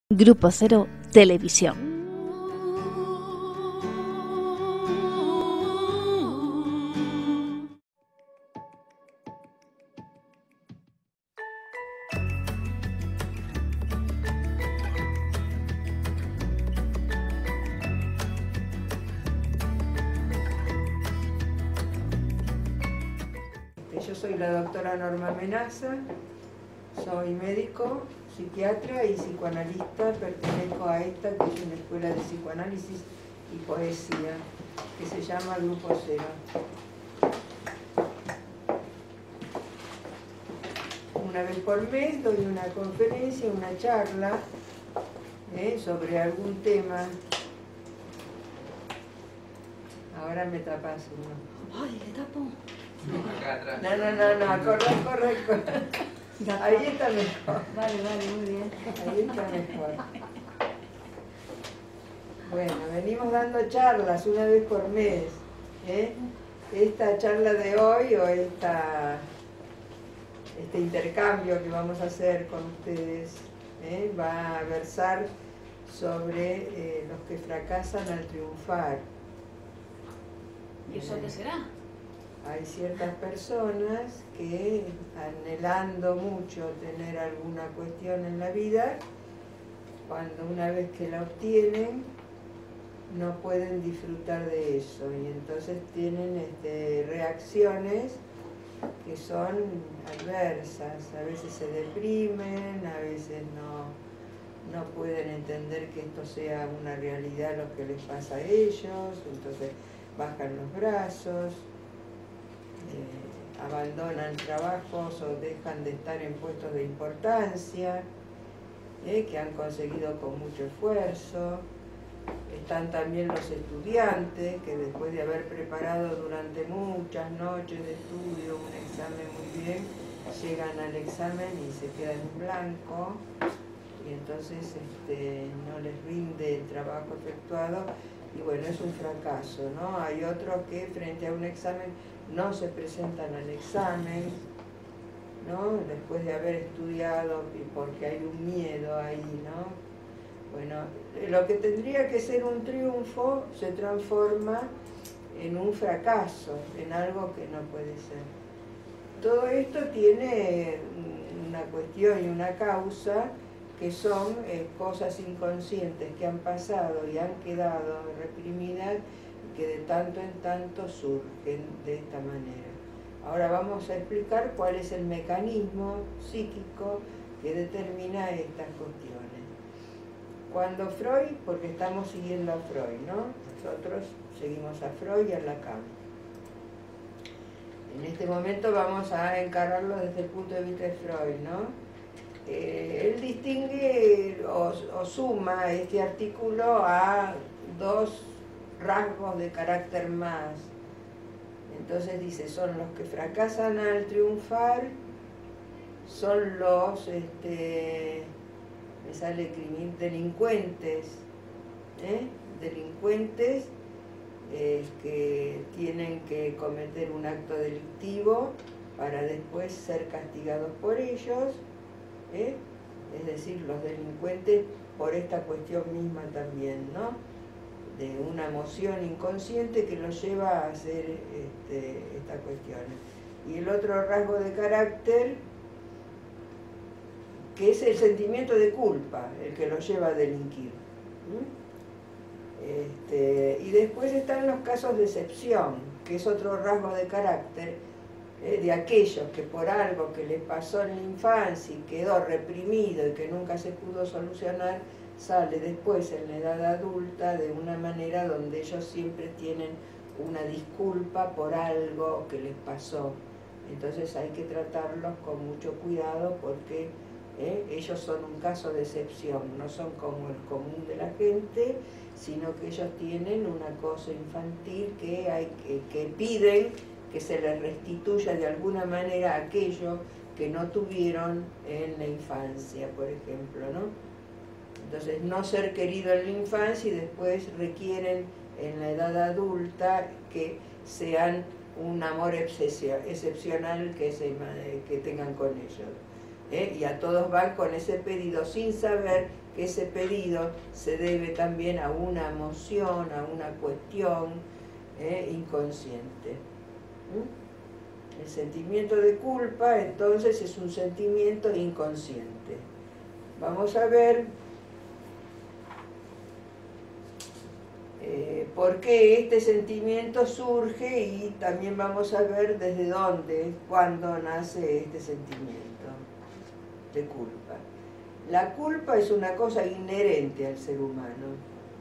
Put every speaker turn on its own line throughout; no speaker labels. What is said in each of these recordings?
Grupo Cero Televisión.
Yo soy la doctora Norma Menaza, soy médico, psiquiatra y psicoanalista, pertenezco a esta que es una escuela de psicoanálisis y poesía que se llama Grupo Cero. Una vez por mes doy una conferencia, una charla sobre algún tema. Ahora me tapas uno.
Ay, ¿le tapo?
Acá atrás.
No, corre. Ahí está mejor.
Vale, muy bien.
Ahí está mejor. Bueno, venimos dando charlas una vez por mes. Esta charla de hoy o este intercambio que vamos a hacer con ustedes va a versar sobre los que fracasan al triunfar.
¿Y eso qué será?
Hay ciertas personas que, anhelando mucho tener alguna cuestión en la vida, cuando una vez que la obtienen, no pueden disfrutar de eso y entonces tienen reacciones que son adversas. A veces se deprimen, a veces no pueden entender que esto sea una realidad lo que les pasa a ellos, entonces bajan los brazos. Abandonan trabajos o dejan de estar en puestos de importancia que han conseguido con mucho esfuerzo. Están también los estudiantes que después de haber preparado durante muchas noches de estudio un examen muy bien, llegan al examen y se quedan en blanco y entonces no les rinde el trabajo efectuado y bueno, es un fracaso, ¿no? Hay otros que frente a un examen no se presentan al examen, ¿no? Después de haber estudiado y porque hay un miedo ahí, ¿no? Bueno, lo que tendría que ser un triunfo se transforma en un fracaso, en algo que no puede ser. Todo esto tiene una cuestión y una causa que son cosas inconscientes que han pasado y han quedado reprimidas y que de tanto en tanto surgen de esta manera. Ahora vamos a explicar cuál es el mecanismo psíquico que determina estas cuestiones. Cuando Freud, porque estamos siguiendo a Freud, ¿no? Nosotros seguimos a Freud y a Lacan. En este momento vamos a encararlo desde el punto de vista de Freud, ¿no? Él distingue o suma este artículo a dos rasgos de carácter más. Entonces dice, son los que fracasan al triunfar, son los, me sale delincuentes, delincuentes que tienen que cometer un acto delictivo para después ser castigados por ellos, es decir, los delincuentes por esta cuestión misma también, ¿no? De una emoción inconsciente que los lleva a hacer esta cuestión. Y el otro rasgo de carácter, que es el sentimiento de culpa, el que los lleva a delinquir. Y después están los casos de excepción, que es otro rasgo de carácter, de aquellos que por algo que les pasó en la infancia y quedó reprimido y que nunca se pudo solucionar, sale después en la edad adulta de una manera donde ellos siempre tienen una disculpa por algo que les pasó. Entonces hay que tratarlos con mucho cuidado porque ellos son un caso de excepción, no son como el común de la gente, sino que ellos tienen una cosa infantil que piden que se les restituya de alguna manera aquello que no tuvieron en la infancia, por ejemplo, ¿no? Entonces, no ser querido en la infancia y después requieren en la edad adulta que sean un amor excepcional que tengan con ellos. Y a todos van con ese pedido sin saber que que ese pedido se debe también a una emoción, a una cuestión inconsciente. El sentimiento de culpa, entonces, es un sentimiento inconsciente. Vamos a ver por qué este sentimiento surge y también vamos a ver desde dónde, cuándo nace este sentimiento de culpa. La culpa es una cosa inherente al ser humano.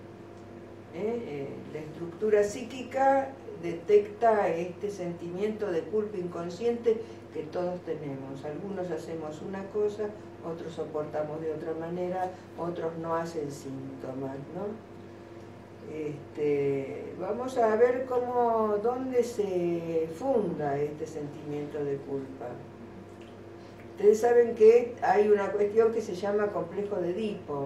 La estructura psíquica detecta este sentimiento de culpa inconsciente que todos tenemos. Algunos hacemos una cosa, otros soportamos de otra manera, otros no hacen síntomas, ¿no? Vamos a ver dónde se funda este sentimiento de culpa. Ustedes saben que hay una cuestión que se llama complejo de Edipo.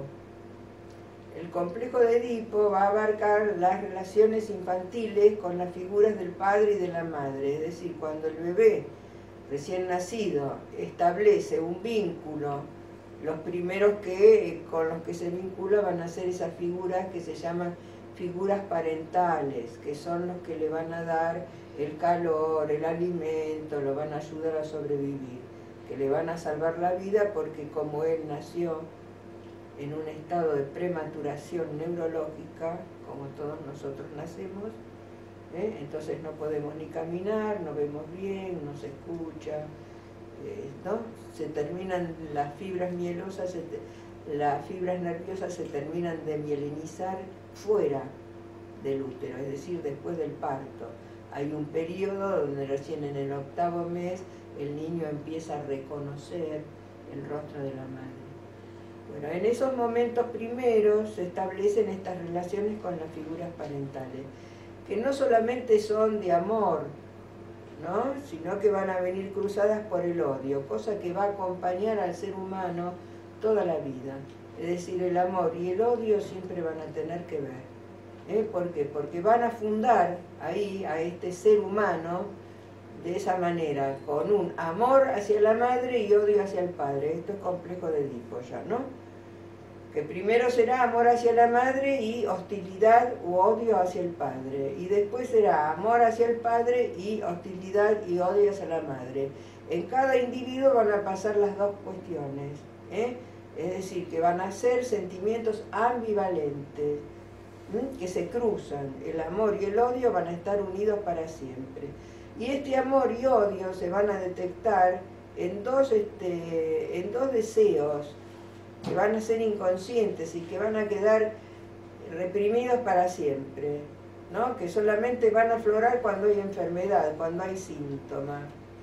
El complejo de Edipo va a abarcar las relaciones infantiles con las figuras del padre y de la madre. Es decir, cuando el bebé recién nacido establece un vínculo, los primeros con los que se vincula van a ser esas figuras que se llaman figuras parentales, que son los que le van a dar el calor, el alimento, lo van a ayudar a sobrevivir, que le van a salvar la vida porque como él nació en un estado de prematuración neurológica, como todos nosotros nacemos, entonces no podemos ni caminar, no vemos bien, no se escucha, ¿no? Se terminan las fibras mielosas, las fibras nerviosas se terminan de mielinizar fuera del útero, es decir, después del parto. Hay un periodo donde recién en el 8º mes el niño empieza a reconocer el rostro de la madre. Bueno, en esos momentos primeros se establecen estas relaciones con las figuras parentales, que no solamente son de amor, ¿no?, sino que van a venir cruzadas por el odio, cosa que va a acompañar al ser humano toda la vida. Es decir, el amor y el odio siempre van a tener que ver. ¿Por qué? Porque van a fundar ahí a este ser humano de esa manera, con un amor hacia la madre y odio hacia el padre. Esto es complejo de Edipo ya, ¿no? Que primero será amor hacia la madre y hostilidad u odio hacia el padre. Y después será amor hacia el padre y hostilidad y odio hacia la madre. En cada individuo van a pasar las dos cuestiones, Es decir, que van a ser sentimientos ambivalentes, que se cruzan. El amor y el odio van a estar unidos para siempre. Y este amor y odio se van a detectar en dos deseos que van a ser inconscientes y que van a quedar reprimidos para siempre, ¿no? Que solamente van a aflorar cuando hay enfermedad, cuando hay síntomas.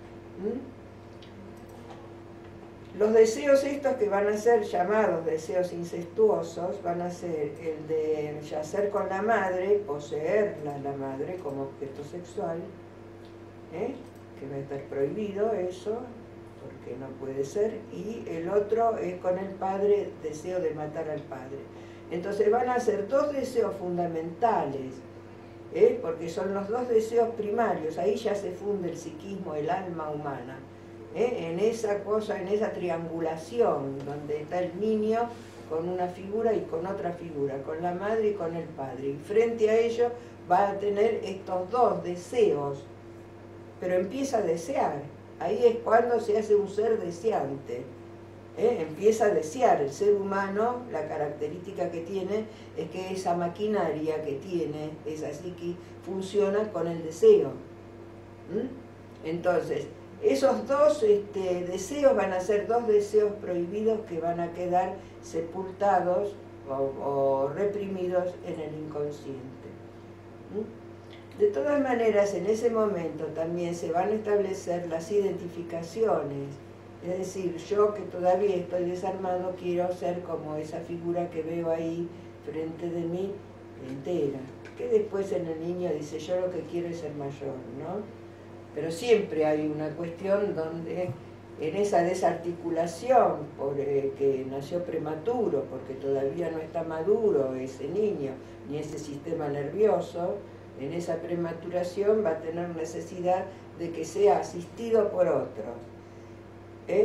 Los deseos estos que van a ser llamados deseos incestuosos van a ser el de yacer con la madre, poseerla la madre como objeto sexual, que va a estar prohibido eso, porque no puede ser, y el otro es con el padre, deseo de matar al padre. Entonces van a ser dos deseos fundamentales, porque son los dos deseos primarios, ahí ya se funde el psiquismo, el alma humana. En esa cosa, en esa triangulación donde está el niño con una figura y con otra figura, con la madre y con el padre. Y frente a ello va a tener estos dos deseos, pero empieza a desear. Ahí es cuando se hace un ser deseante. Empieza a desear. El ser humano, la característica que tiene es que esa maquinaria que tiene, esa psiqui, funciona con el deseo. Entonces, esos dos deseos van a ser dos deseos prohibidos que van a quedar sepultados o reprimidos en el inconsciente. De todas maneras, en ese momento también se van a establecer las identificaciones. Es decir, yo que todavía estoy desarmado quiero ser como esa figura que veo ahí frente de mí entera. Que después en el niño dice, yo lo que quiero es ser mayor, ¿no? Pero siempre hay una cuestión donde en esa desarticulación, que nació prematuro, porque todavía no está maduro ese niño, ni ese sistema nervioso, en esa prematuración va a tener necesidad de que sea asistido por otros.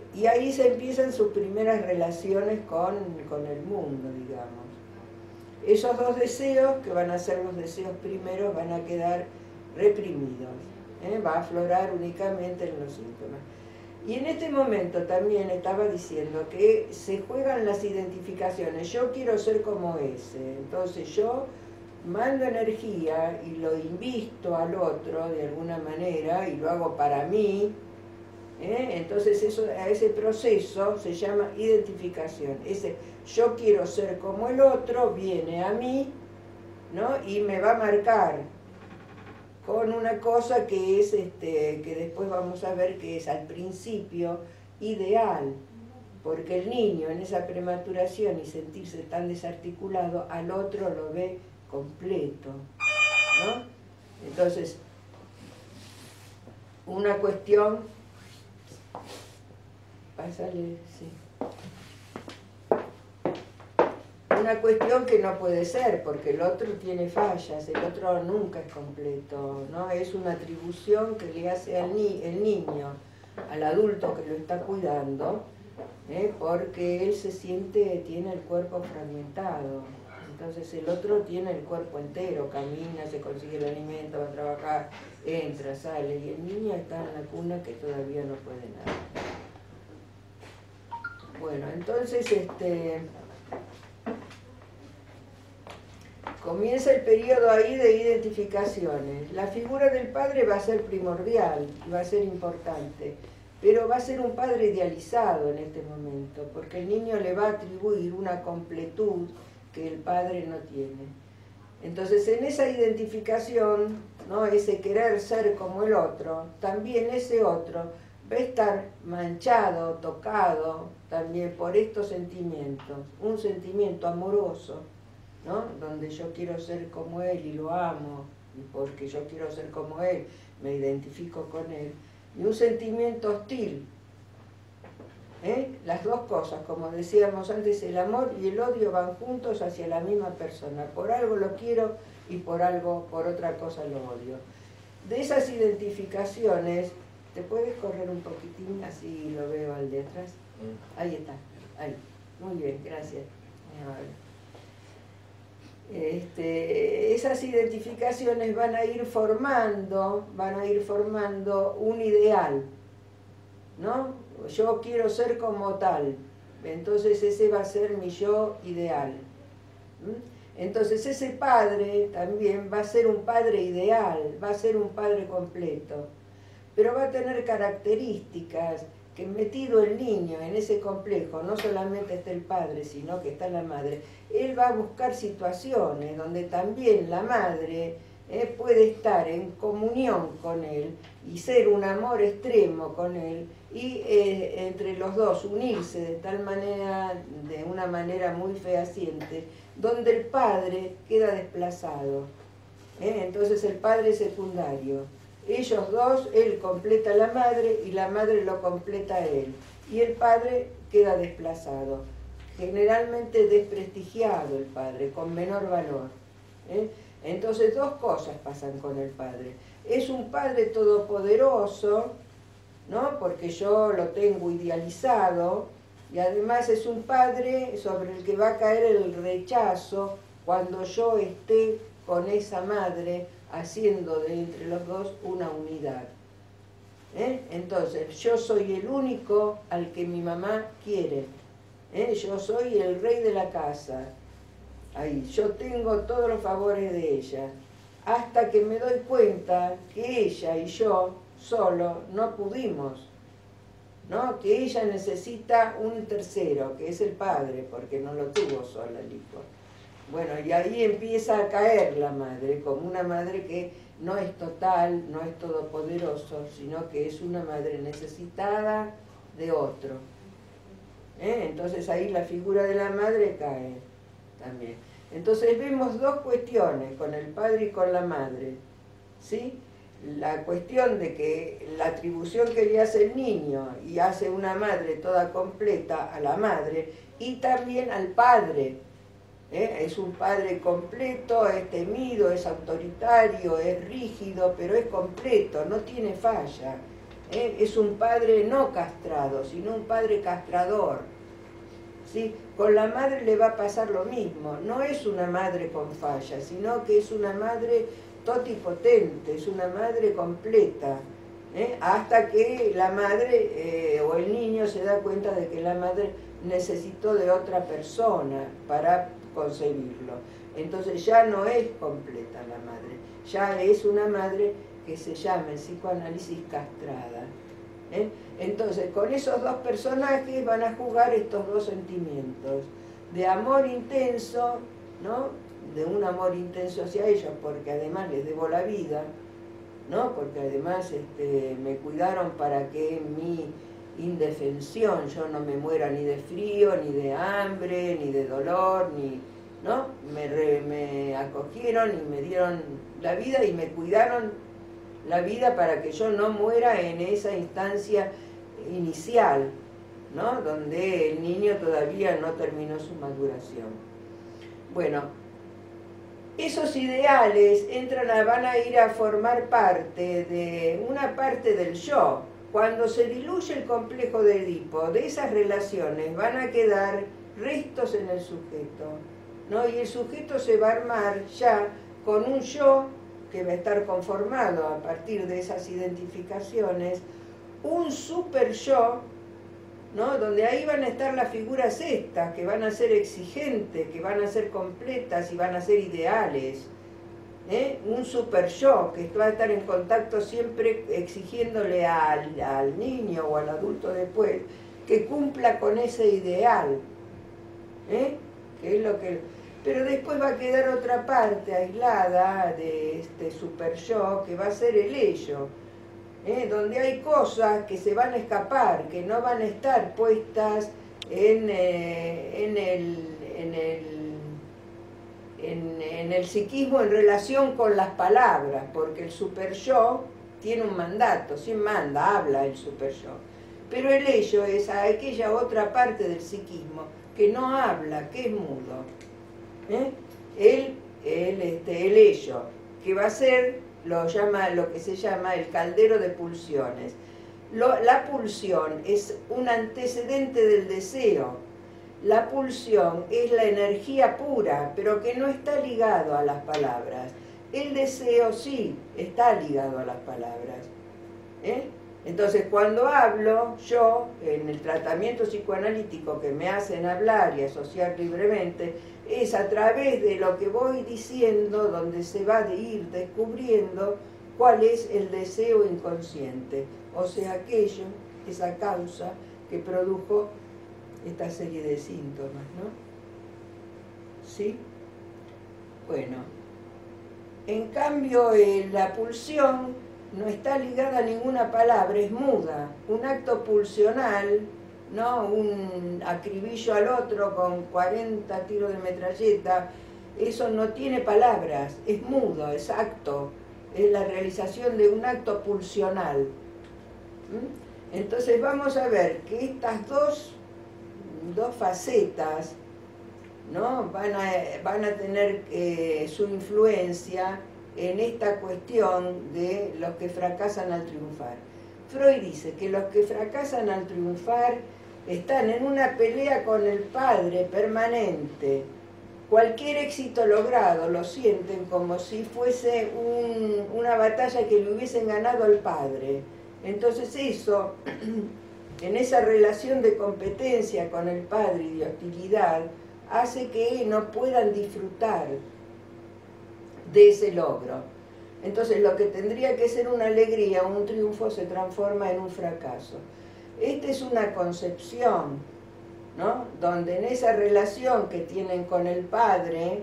Y ahí se empiezan sus primeras relaciones con el mundo, digamos. Esos dos deseos, que van a ser los deseos primeros, van a quedar reprimidos. Va a aflorar únicamente en los síntomas. Y en este momento también estaba diciendo que se juegan las identificaciones. Yo quiero ser como ese, entonces yo mando energía y lo invisto al otro de alguna manera y lo hago para mí. Entonces a ese proceso se llama identificación. Ese yo quiero ser como el otro viene a mí, ¿no? Y me va a marcar con una cosa que es que después vamos a ver que es al principio ideal, porque el niño en esa prematuración y sentirse tan desarticulado al otro lo ve completo, ¿no? Entonces, una cuestión, pásale, sí. Una cuestión que no puede ser, porque el otro tiene fallas, el otro nunca es completo, ¿no? Es una atribución que le hace el niño, al adulto que lo está cuidando, porque él se siente, tiene el cuerpo fragmentado. Entonces el otro tiene el cuerpo entero, camina, se consigue el alimento, va a trabajar, entra, sale, y el niño está en la cuna que todavía no puede nada. Bueno, entonces comienza el periodo ahí de identificaciones. La figura del padre va a ser primordial, va a ser importante, pero va a ser un padre idealizado en este momento, porque el niño le va a atribuir una completud que el padre no tiene. Entonces, en esa identificación, ¿no? Ese querer ser como el otro, también ese otro va a estar manchado, tocado también por estos sentimientos, un sentimiento amoroso, ¿no? Donde yo quiero ser como él y lo amo, y porque yo quiero ser como él, me identifico con él, y un sentimiento hostil. Las dos cosas, como decíamos antes, el amor y el odio van juntos hacia la misma persona. Por algo lo quiero y por otra cosa lo odio. De esas identificaciones, ¿te puedes correr un poquitín? Así lo veo al de atrás. Ahí está, ahí. Muy bien, gracias. Esas identificaciones van a ir formando un ideal, ¿no? Yo quiero ser como tal, entonces ese va a ser mi yo ideal. Entonces ese padre también va a ser un padre ideal, va a ser un padre completo, pero va a tener características que metido el niño en ese complejo, no solamente está el padre, sino que está la madre, él va a buscar situaciones donde también la madre puede estar en comunión con él y ser un amor extremo con él y entre los dos unirse de tal manera, de una manera muy fehaciente, donde el padre queda desplazado. Entonces el padre es secundario. Ellos dos, él completa a la madre y la madre lo completa a él. Y el padre queda desplazado, generalmente desprestigiado el padre, con menor valor. Entonces dos cosas pasan con el padre. Es un padre todopoderoso, ¿no? Porque yo lo tengo idealizado, y además es un padre sobre el que va a caer el rechazo cuando yo esté con esa madre haciendo de entre los dos una unidad. Entonces, yo soy el único al que mi mamá quiere. Yo soy el rey de la casa. Ahí, yo tengo todos los favores de ella. Hasta que me doy cuenta que ella y yo solo no pudimos, ¿no? Que ella necesita un tercero, que es el padre, porque no lo tuvo sola el hijo. Bueno, y ahí empieza a caer la madre, como una madre que no es total, no es todopoderoso, sino que es una madre necesitada de otro. Entonces ahí la figura de la madre cae también. Entonces vemos dos cuestiones, con el padre y con la madre, ¿sí? La cuestión de que la atribución que le hace el niño y hace una madre toda completa a la madre y también al padre. Es un padre completo, es temido, es autoritario, es rígido, pero es completo, no tiene falla. Es un padre no castrado, sino un padre castrador. ¿Sí? Con la madre le va a pasar lo mismo. No es una madre con fallas, sino que es una madre totipotente, es una madre completa. Hasta que la madre o el niño se da cuenta de que la madre necesitó de otra persona para concebirlo. Entonces ya no es completa la madre, ya es una madre que se llama en psicoanálisis castrada. Entonces con esos dos personajes van a jugar estos dos sentimientos, de amor intenso, ¿no? De un amor intenso hacia ellos, porque además les debo la vida, ¿no? Porque además me cuidaron para que en mi indefensión yo no me muera ni de frío, ni de hambre, ni de dolor, ¿no? Me acogieron y me dieron la vida y me cuidaron la vida para que yo no muera en esa instancia inicial, ¿no? Donde el niño todavía no terminó su maduración. Bueno, esos ideales van a ir a formar parte de una parte del yo. Cuando se diluye el complejo de Edipo, de esas relaciones van a quedar restos en el sujeto, ¿no? Y el sujeto se va a armar ya con un yo que va a estar conformado a partir de esas identificaciones, un super yo, ¿no? Donde ahí van a estar las figuras estas, que van a ser exigentes, que van a ser completas y van a ser ideales. Un super yo que va a estar en contacto siempre exigiéndole al niño o al adulto después que cumpla con ese ideal. Que es lo que... Pero después va a quedar otra parte aislada de este super yo, que va a ser el ello, donde hay cosas que se van a escapar, que no van a estar puestas en el psiquismo en relación con las palabras, porque el super yo tiene un mandato, sí manda, habla el super yo. Pero el ello es aquella otra parte del psiquismo que no habla, que es mudo. El ello, que va a ser lo que se llama el caldero de pulsiones. La pulsión es un antecedente del deseo. La pulsión es la energía pura, pero que no está ligado a las palabras. El deseo sí está ligado a las palabras. Entonces, cuando hablo, yo, en el tratamiento psicoanalítico que me hacen hablar y asociar libremente, es a través de lo que voy diciendo donde se va a ir descubriendo cuál es el deseo inconsciente, o sea, aquello, esa causa que produjo esta serie de síntomas, ¿no? ¿Sí? Bueno, en cambio la pulsión no está ligada a ninguna palabra, es muda, un acto pulsional, ¿no? Un acribillo al otro con 40 tiros de metralleta, eso no tiene palabras, es mudo, es acto, es la realización de un acto pulsional. Entonces vamos a ver que estas dos facetas, ¿no? van a tener su influencia en esta cuestión de los que fracasan al triunfar. Freud dice que los que fracasan al triunfar están en una pelea con el padre permanente. Cualquier éxito logrado lo sienten como si fuese una batalla que le hubiesen ganado al padre. Entonces eso, en esa relación de competencia con el padre y de hostilidad, hace que no puedan disfrutar de ese logro. Entonces lo que tendría que ser una alegría, un triunfo, se transforma en un fracaso. Esta es una concepción, ¿no? Donde en esa relación que tienen con el padre,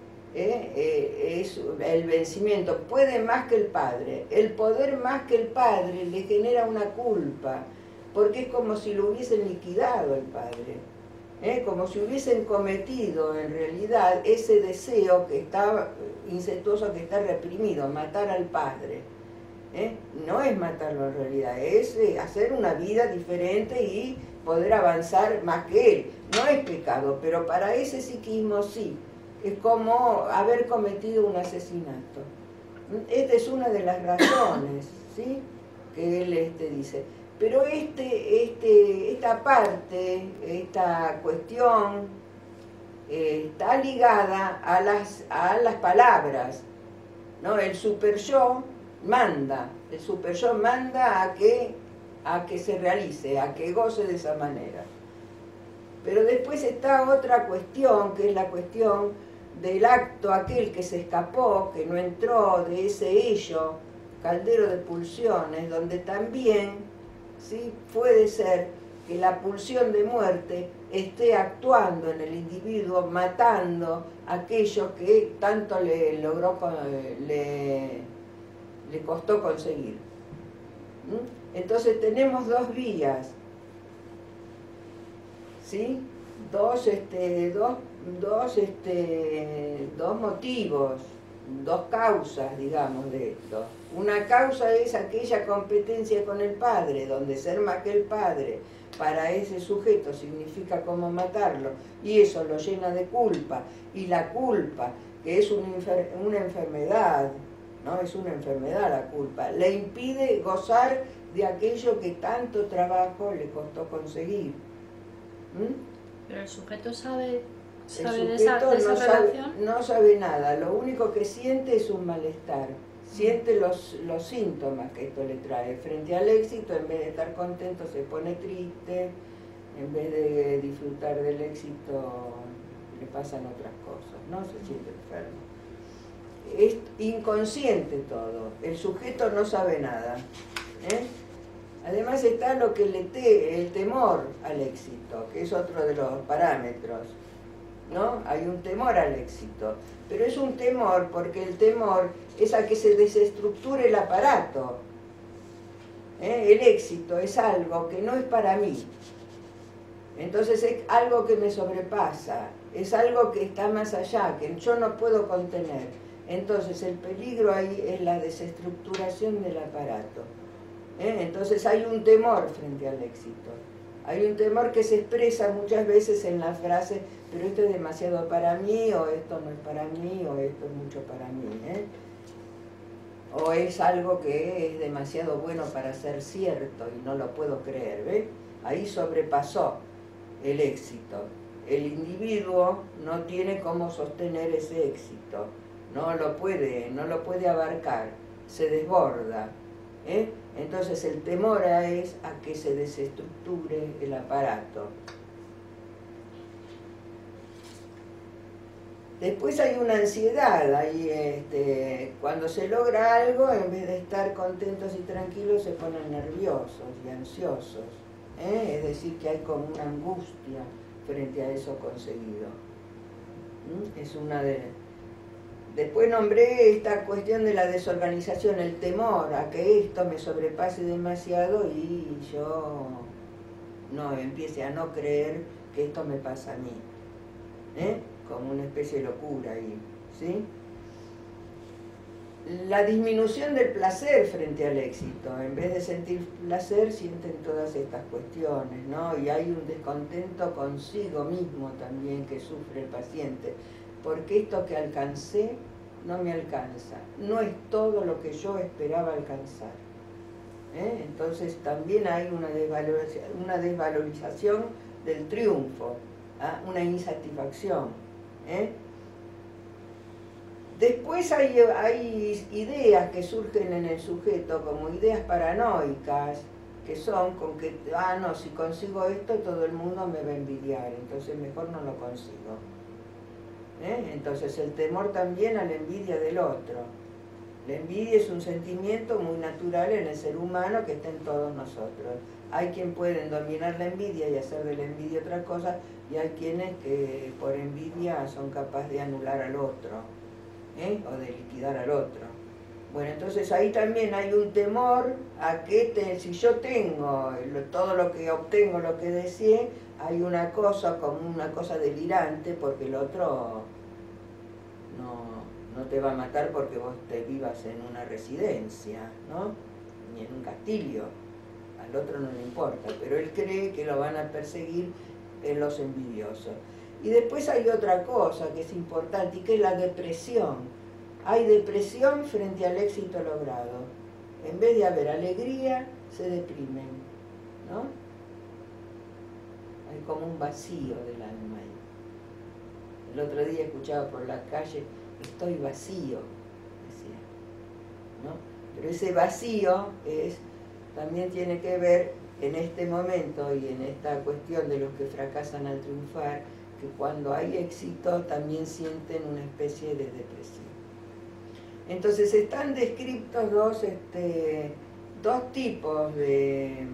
es el vencimiento, puede más que el padre, el poder más que el padre le genera una culpa, porque es como si lo hubiesen liquidado el padre, como si hubiesen cometido en realidad ese deseo que está incestuoso, que está reprimido, matar al padre. No es matarlo en realidad, es hacer una vida diferente y poder avanzar más que él. No es pecado, pero para ese psiquismo sí, es como haber cometido un asesinato. Esta es una de las razones, ¿sí? que él dice. Pero esta parte, esta cuestión, está ligada a las palabras, ¿no? El super yo manda a que se realice, a que goce de esa manera. Pero después está otra cuestión, que es la cuestión del acto aquel que se escapó, que no entró, de ese ello, caldero de pulsiones, donde también, ¿sí?, puede ser que la pulsión de muerte esté actuando en el individuo, matando aquello que tanto le costó conseguir. Entonces tenemos dos vías, ¿sí? Dos motivos, dos causas, digamos, de esto. Una causa es aquella competencia con el padre, donde ser más que el padre para ese sujeto significa como matarlo, y eso lo llena de culpa, y la culpa, que es una enfermedad, ¿no? Es una enfermedad la culpa, le impide gozar de aquello que tanto trabajo le costó conseguir.
Pero el sujeto sabe
El
de
sujeto
esa relación.
no sabe nada, lo único que siente es un malestar, siente los síntomas que esto le trae. Frente al éxito, en vez de estar contento, se pone triste, en vez de disfrutar del éxito, le pasan otras cosas, ¿no? Se siente enfermo. Es inconsciente todo, el sujeto no sabe nada, ¿eh? Además está lo que el temor al éxito, que es otro de los parámetros, ¿no? Hay un temor al éxito, pero es un temor porque el temor es a que se desestructure el aparato. El éxito es algo que no es para mí, entonces es algo que me sobrepasa, es algo que está más allá, que yo no puedo contener. Entonces el peligro ahí es la desestructuración del aparato. Entonces hay un temor frente al éxito. Hay un temor que se expresa muchas veces en la frase, pero esto es demasiado para mí, o esto no es para mí, o esto es mucho para mí, o es algo que es demasiado bueno para ser cierto y no lo puedo creer, ¿ves? Ahí sobrepasó el éxito. El individuo no tiene cómo sostener ese éxito, no lo puede abarcar, se desborda. Entonces el temor es a que se desestructure el aparato. Después hay una ansiedad, cuando se logra algo, en vez de estar contentos y tranquilos, se ponen nerviosos y ansiosos. Es decir, que hay como una angustia frente a eso conseguido. Es una de... Después nombré esta cuestión de la desorganización, el temor a que esto me sobrepase demasiado y yo no empiece a no creer que esto me pasa a mí, como una especie de locura ahí, ¿sí? La disminución del placer frente al éxito, en vez de sentir placer sienten todas estas cuestiones, ¿no? Y hay un descontento consigo mismo también que sufre el paciente, porque esto que alcancé no me alcanza, no es todo lo que yo esperaba alcanzar. Entonces también hay una desvalorización del triunfo, una insatisfacción. Después hay ideas que surgen en el sujeto como ideas paranoicas, que son con que, no, si consigo esto todo el mundo me va a envidiar, entonces mejor no lo consigo. Entonces el temor también a la envidia del otro. La envidia es un sentimiento muy natural en el ser humano que está en todos nosotros. Hay quien pueden dominar la envidia y hacer de la envidia otra cosa, y hay quienes que por envidia son capaces de anular al otro, o de liquidar al otro. Bueno, entonces ahí también hay un temor a que si yo tengo todo lo que obtengo, lo que deseé, hay una cosa como una cosa delirante porque el otro no te va a matar porque vos te vivas en una residencia, ¿no? Ni en un castillo. Al otro no le importa, pero él cree que lo van a perseguir los envidiosos. Y después hay otra cosa que es importante y que es la depresión. Hay depresión frente al éxito logrado. En vez de haber alegría, se deprimen, ¿no? Hay como un vacío del alma ahí. El otro día escuchaba por la calle, estoy vacío, decía, ¿no? Pero ese vacío también tiene que ver en este momento y en esta cuestión de los que fracasan al triunfar, que cuando hay éxito también sienten una especie de depresión. Entonces están descritos dos tipos de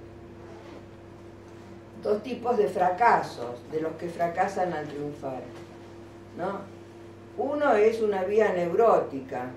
fracasos, de los que fracasan al triunfar, ¿no? Uno es una vía neurótica,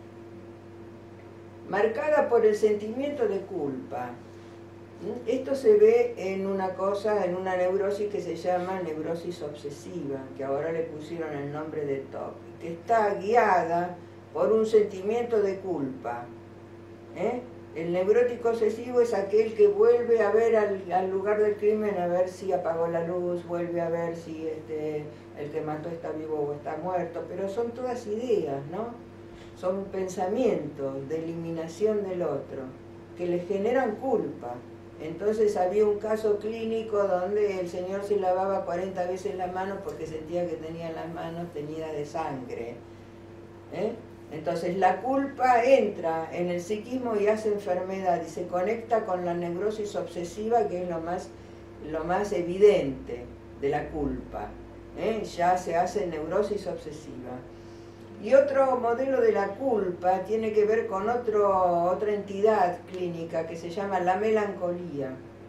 marcada por el sentimiento de culpa. Esto se ve en una neurosis que se llama neurosis obsesiva, que ahora le pusieron el nombre de TOC, que está guiada por un sentimiento de culpa. El neurótico obsesivo es aquel que vuelve a ver al lugar del crimen, a ver si apagó la luz, vuelve a ver si el que mató está vivo o está muerto, pero son todas ideas, ¿no? Son pensamientos de eliminación del otro, que le generan culpa. Entonces había un caso clínico donde el señor se lavaba 40 veces las manos porque sentía que tenía las manos teñidas de sangre. Entonces la culpa entra en el psiquismo y hace enfermedad y se conecta con la neurosis obsesiva, que es lo más evidente de la culpa. Ya se hace neurosis obsesiva. Y otro modelo de la culpa tiene que ver con otra entidad clínica que se llama la melancolía.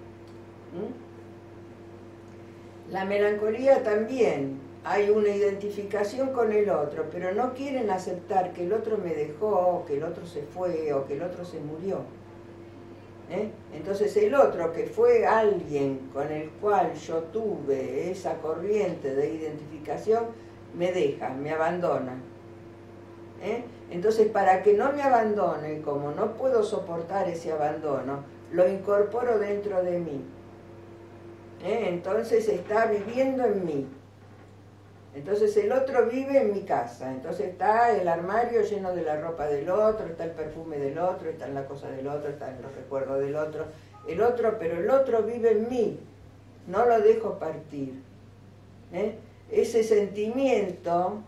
La melancolía también hay una identificación con el otro, pero no quieren aceptar que el otro me dejó, o que el otro se fue, o que el otro se murió. Entonces el otro, que fue alguien con el cual yo tuve esa corriente de identificación, me deja, me abandona. Entonces, para que no me abandone, como no puedo soportar ese abandono, lo incorporo dentro de mí. Entonces está viviendo en mí. Entonces el otro vive en mi casa. Entonces está el armario lleno de la ropa del otro, está el perfume del otro, está la cosa del otro, están los recuerdos del otro. Pero el otro vive en mí. No lo dejo partir. Ese sentimiento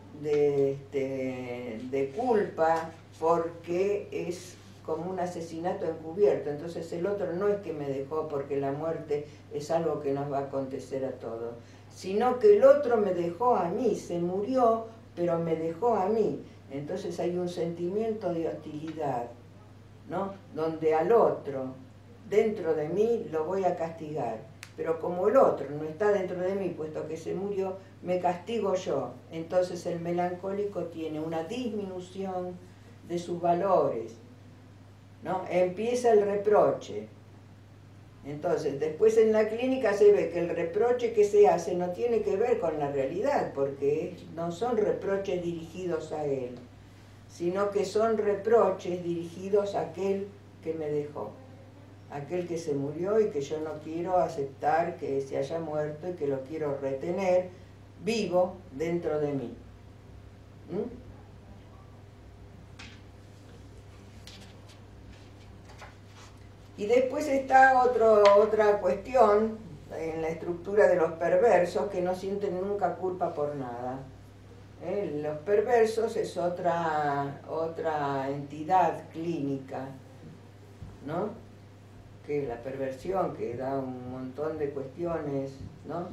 de culpa, porque es como un asesinato encubierto. Entonces el otro no es que me dejó porque la muerte es algo que nos va a acontecer a todos, sino que el otro me dejó a mí, se murió, pero me dejó a mí. Entonces hay un sentimiento de hostilidad, ¿no? Donde al otro, dentro de mí, lo voy a castigar. Pero como el otro no está dentro de mí, puesto que se murió, me castigo yo. Entonces el melancólico tiene una disminución de sus valores, ¿no? Empieza el reproche. Entonces, después en la clínica se ve que el reproche que se hace no tiene que ver con la realidad, porque no son reproches dirigidos a él, sino que son reproches dirigidos a aquel que me dejó. Aquel que se murió y que yo no quiero aceptar que se haya muerto y que lo quiero retener vivo dentro de mí. Y después está otra cuestión en la estructura de los perversos, que no sienten nunca culpa por nada. Los perversos es otra entidad clínica, ¿no? Que la perversión, que da un montón de cuestiones, ¿no?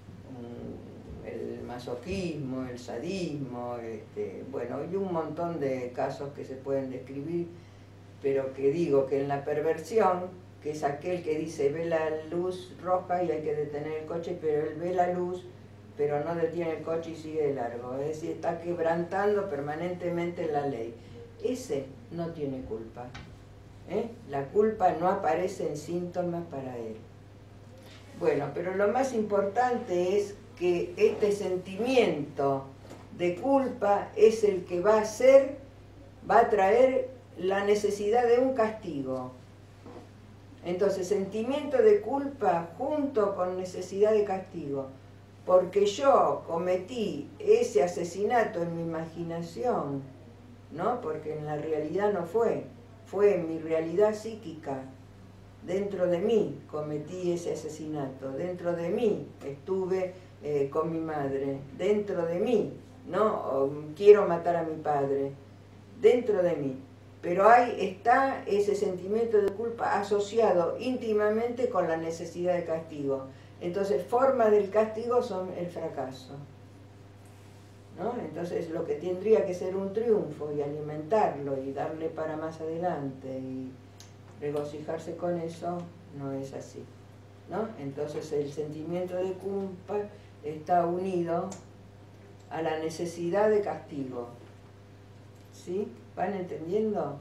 El masoquismo, el sadismo, bueno, hay un montón de casos que se pueden describir, pero que digo que en la perversión, que es aquel que dice ve la luz roja y hay que detener el coche, pero él ve la luz, pero no detiene el coche y sigue de largo, es decir, está quebrantando permanentemente la ley. Ese no tiene culpa. La culpa no aparece en síntomas para él. Bueno, pero lo más importante es que este sentimiento de culpa es el que va a traer la necesidad de un castigo. Entonces, sentimiento de culpa junto con necesidad de castigo, porque yo cometí ese asesinato en mi imaginación, ¿no? Porque en la realidad no fue. fue mi realidad psíquica. Dentro de mí cometí ese asesinato, dentro de mí estuve con mi madre, dentro de mí, ¿no? Quiero matar a mi padre, dentro de mí. Pero ahí está ese sentimiento de culpa asociado íntimamente con la necesidad de castigo. Entonces, forma del castigo son el fracaso, ¿no? Entonces, lo que tendría que ser un triunfo y alimentarlo y darle para más adelante y regocijarse con eso, no es así, ¿no? Entonces, el sentimiento de culpa está unido a la necesidad de castigo. ¿Sí? ¿Van entendiendo?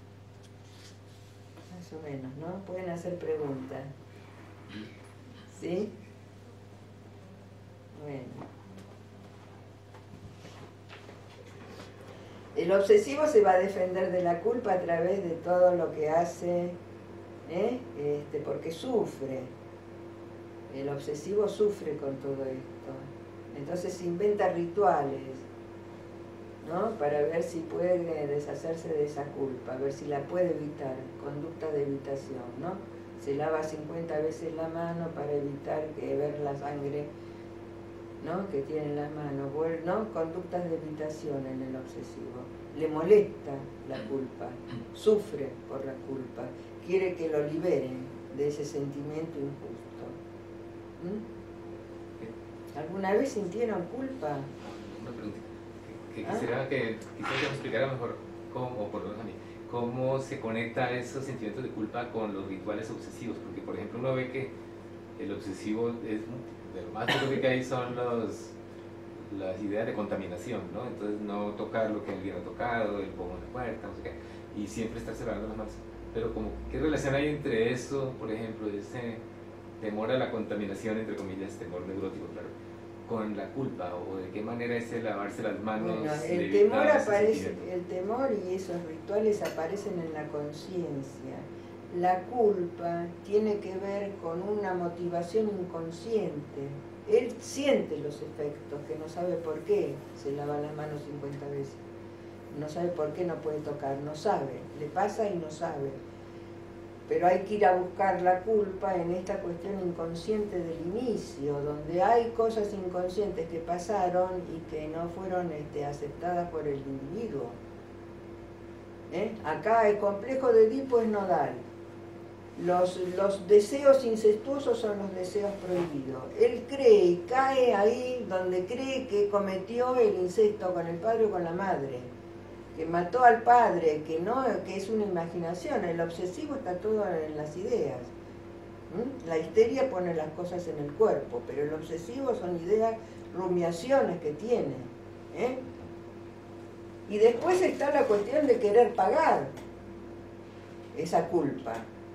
Más o menos, ¿no? Pueden hacer preguntas. ¿Sí? Bueno. El obsesivo se va a defender de la culpa a través de todo lo que hace, porque sufre. El obsesivo sufre con todo esto. Entonces inventa rituales, ¿no? Para ver si puede deshacerse de esa culpa, a ver si la puede evitar, conducta de evitación, ¿no? Se lava 50 veces la mano para evitar ver la sangre, ¿no? Que tiene en la mano, ¿no? Conductas de evitación en el obsesivo. Le molesta la culpa, sufre por la culpa, quiere que lo liberen de ese sentimiento injusto. ¿Alguna vez sintieron culpa?
Una pregunta. Quisiera que me explicara mejor cómo, o por lo menos a mí, cómo se conecta esos sentimientos de culpa con los rituales obsesivos. Porque, por ejemplo, uno ve que el obsesivo es de lo más duro que hay son las ideas de contaminación, ¿no? Entonces, no tocar lo que alguien ha tocado, el pomo en la puerta, no sé qué, y siempre estar cerrando las manos. Pero, como, ¿qué relación hay entre eso, por ejemplo, ese temor a la contaminación, entre comillas, temor neurótico, claro, con la culpa, o de qué manera ese lavarse las manos?
Bueno, el temor y esos rituales aparecen en la conciencia. La culpa tiene que ver con una motivación inconsciente. Él siente los efectos, que no sabe por qué se lava las manos 50 veces. No sabe por qué no puede tocar, no sabe. Le pasa y no sabe. Pero hay que ir a buscar la culpa en esta cuestión inconsciente del inicio, donde hay cosas inconscientes que pasaron y que no fueron aceptadas por el individuo. Acá el complejo de Edipo es nodal. Los deseos incestuosos son los deseos prohibidos. Él cree y cae ahí donde cree que cometió el incesto con el padre o con la madre, que mató al padre, que es una imaginación. El obsesivo está todo en las ideas. La histeria pone las cosas en el cuerpo, pero el obsesivo son ideas, rumiaciones que tiene. Y después está la cuestión de querer pagar esa culpa.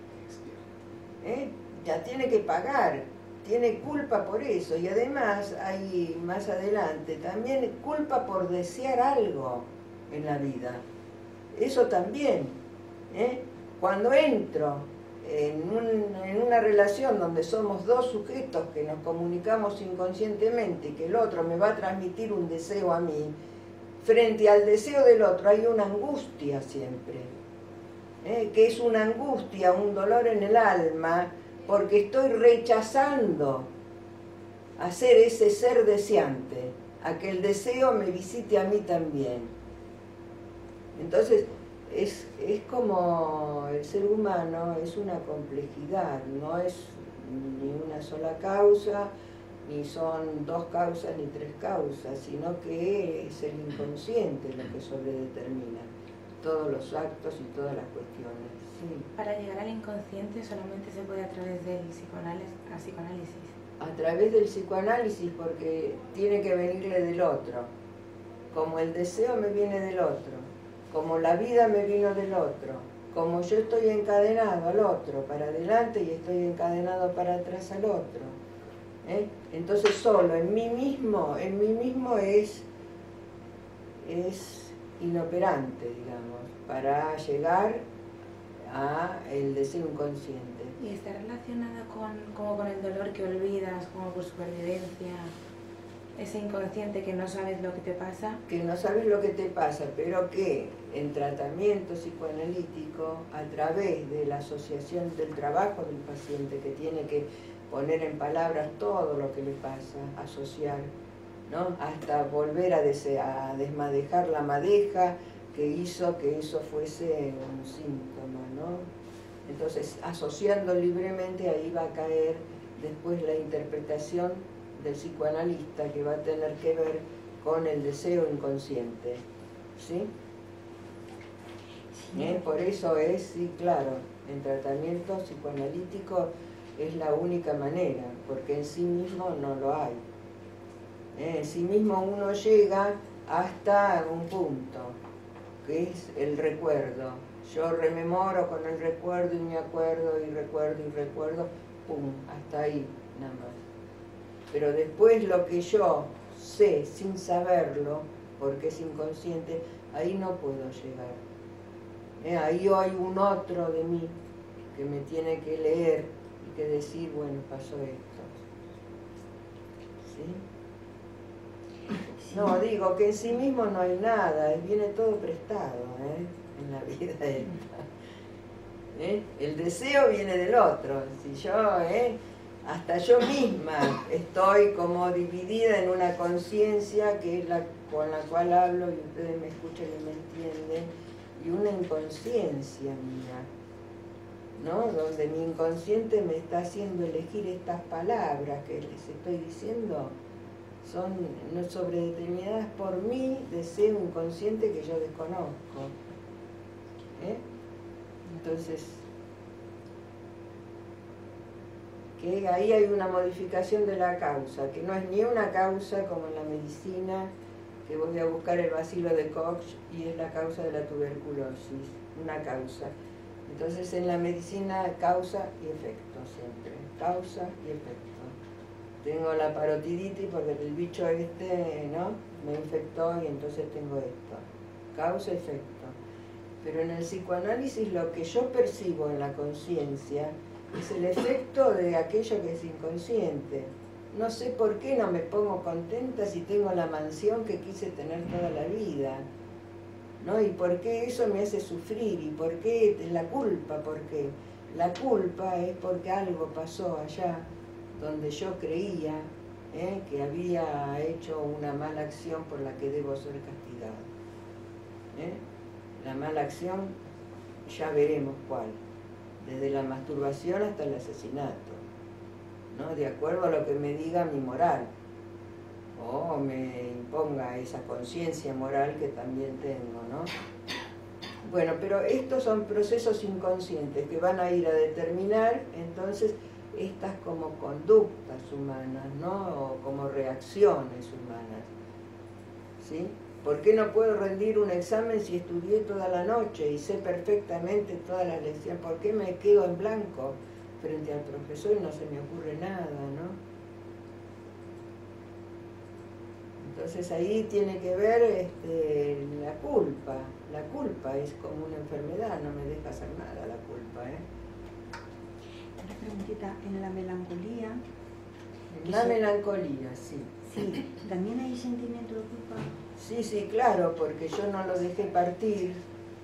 Ya tiene que pagar, tiene culpa por eso, y además hay más adelante también culpa por desear algo en la vida. Eso también, cuando entro en una relación donde somos dos sujetos que nos comunicamos inconscientemente y que el otro me va a transmitir un deseo a mí, frente al deseo del otro hay una angustia siempre, que es una angustia, un dolor en el alma, porque estoy rechazando a ser ese ser deseante, a que el deseo me visite a mí también. Entonces, es como el ser humano, es una complejidad, no es ni una sola causa, ni son dos causas ni tres causas, sino que es el inconsciente lo que sobredetermina todos los actos y todas las cuestiones. Sí.
Para llegar al inconsciente solamente se puede a través del psicoanálisis.
A través del psicoanálisis, porque tiene que venirle del otro. Como el deseo me viene del otro, como la vida me vino del otro, como yo estoy encadenado al otro para adelante y estoy encadenado para atrás al otro. Entonces solo en mí mismo es inoperante, digamos, para llegar a el deseo inconsciente.
¿Y está relacionada como con el dolor que olvidas, como por supervivencia? Ese inconsciente que no sabes lo que te pasa.
Que no sabes lo que te pasa, pero que en tratamiento psicoanalítico, a través de la asociación del trabajo del paciente, que tiene que poner en palabras todo lo que le pasa, asociar, ¿no? Hasta volver a desmadejar la madeja que hizo que eso fuese un síntoma, ¿no? Entonces, asociando libremente, ahí va a caer después la interpretación del psicoanalista, que va a tener que ver con el deseo inconsciente, ¿sí? Por eso es, sí, claro, en tratamiento psicoanalítico es la única manera, porque en sí mismo no lo hay. En sí mismo uno llega hasta un punto, que es el recuerdo. Yo rememoro con el recuerdo y me acuerdo y recuerdo, pum, hasta ahí nada más. Pero después lo que yo sé sin saberlo, porque es inconsciente, ahí no puedo llegar. Ahí hay un otro de mí que me tiene que leer y que decir, bueno, pasó esto. ¿Sí? No, digo que en sí mismo no hay nada, viene todo prestado en la vida esta. El deseo viene del otro. Si yo, hasta yo misma estoy como dividida en una conciencia que es la con la cual hablo y ustedes me escuchan y me entienden, y una inconsciencia mía, ¿no? Donde mi inconsciente me está haciendo elegir estas palabras que les estoy diciendo, son sobredeterminadas por mi deseo inconsciente que yo desconozco. Entonces, que ahí hay una modificación de la causa, que no es ni una causa como en la medicina, que voy a buscar el bacilo de Koch y es la causa de la tuberculosis, una causa. Entonces en la medicina causa y efecto siempre, causa y efecto. Tengo la parotiditis porque el bicho ¿no? Me infectó y entonces tengo esto, causa y efecto. Pero en el psicoanálisis lo que yo percibo en la conciencia es el efecto de aquello que es inconsciente. No sé por qué no me pongo contenta si tengo la mansión que quise tener toda la vida, ¿no? Y por qué eso me hace sufrir, y por qué la culpa, porque la culpa es porque algo pasó allá donde yo creía que había hecho una mala acción por la que debo ser castigado. La mala acción ya veremos cuál, desde la masturbación hasta el asesinato, ¿no? De acuerdo a lo que me diga mi moral, o me imponga esa conciencia moral que también tengo, ¿no? Bueno, pero estos son procesos inconscientes que van a ir a determinar entonces estas como conductas humanas, ¿no? O como reacciones humanas, ¿sí? ¿Por qué no puedo rendir un examen si estudié toda la noche y sé perfectamente todas las lecciones? ¿Por qué me quedo en blanco frente al profesor y no se me ocurre nada, ¿no? Entonces ahí tiene que ver la culpa. La culpa es como una enfermedad, no me deja hacer nada la culpa,
Una preguntita, en la melancolía...
La melancolía, sí.
Sí, ¿también hay sentimiento de culpa?
Sí, sí, claro, porque yo no lo dejé partir.